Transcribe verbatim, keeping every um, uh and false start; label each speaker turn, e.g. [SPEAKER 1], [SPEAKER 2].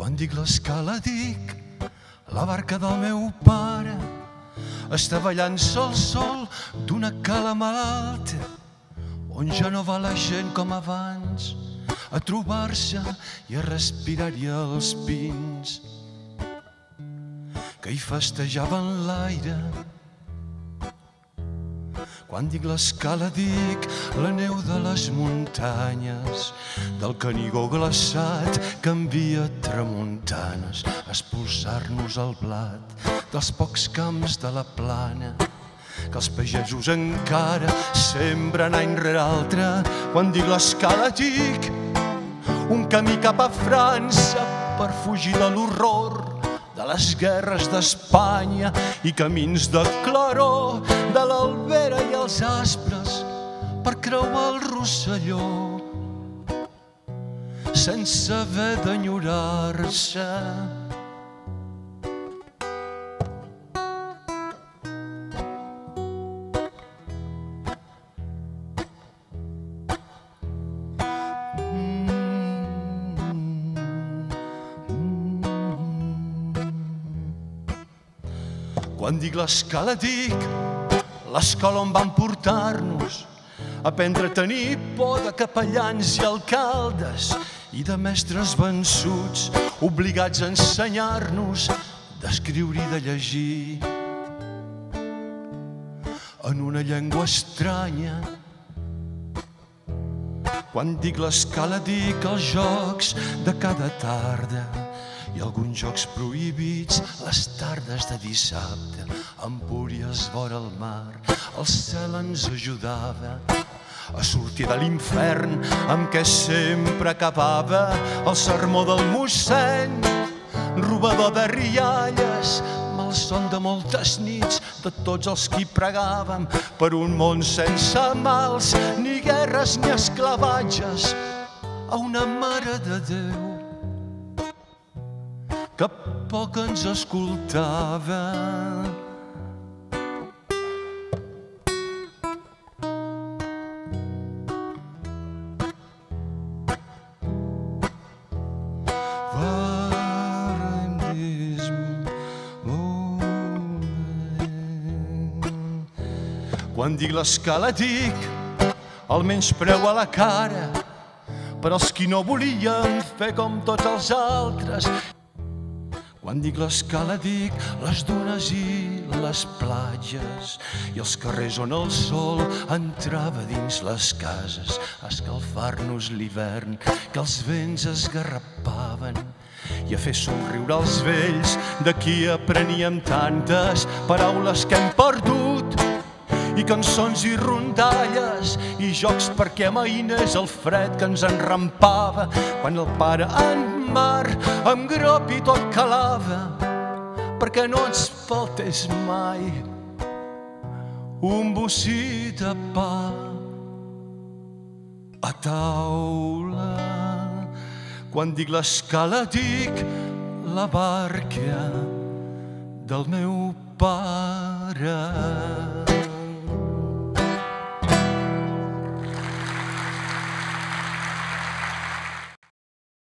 [SPEAKER 1] Quan dic l'escala dic la barca del meu pare està ballant-se al sol d'una cala malalta on ja no va la gent com abans a trobar-se i a respirar-hi els pins que hi festejaven l'aire. Quan dic l'escala dic la neu de les muntanyes, del Canigó glaçat que envia tramuntanes a expulsar-nos el blat dels pocs camps de la plana que els pagesos encara sembren any rere altre. Quan dic l'escala dic un camí cap a França per fugir de l'horror de les guerres d'Espanya i camins de claror de l'Albera i els Aspres per creuar el Rosselló sense haver d'enyorar-se. Quan dic l'escala dic l'escola on van portar-nos a aprendre a tenir por de capellans i alcaldes i de mestres vençuts obligats a ensenyar-nos d'escriure i de llegir en una llengua estranya. Quan dic l'escala dic els jocs de cada tarda i alguns jocs prohibits les tardes de dissabte. Empúries vora el mar, el cel ens ajudava a sortir de l'infern amb què sempre acabava el sermó del mossèn, robador de rialles, malson de moltes nits de tots els qui pregàvem per un món sense mals, ni guerres ni esclavatges, a una Mare de Déu que poc ens escoltava. Quan dic l'escala dic el menyspreu a la cara per als qui no volien fer com tots els altres. Quan dic l'escala dic les dunes i les platges i els carrers on el sol entrava dins les cases a escalfar-nos l'hivern, que els vents esgarrapaven i a fer somriure els vells de qui apreníem tantes paraules que hem perdut i cançons i rondalles i jocs perquè amaïnés el fred que ens enrampava quan el pare en mar amb grop i tot calava perquè no ens faltés mai un bocí de pa a taula. Quan dic l'escala dic la barca del meu pare.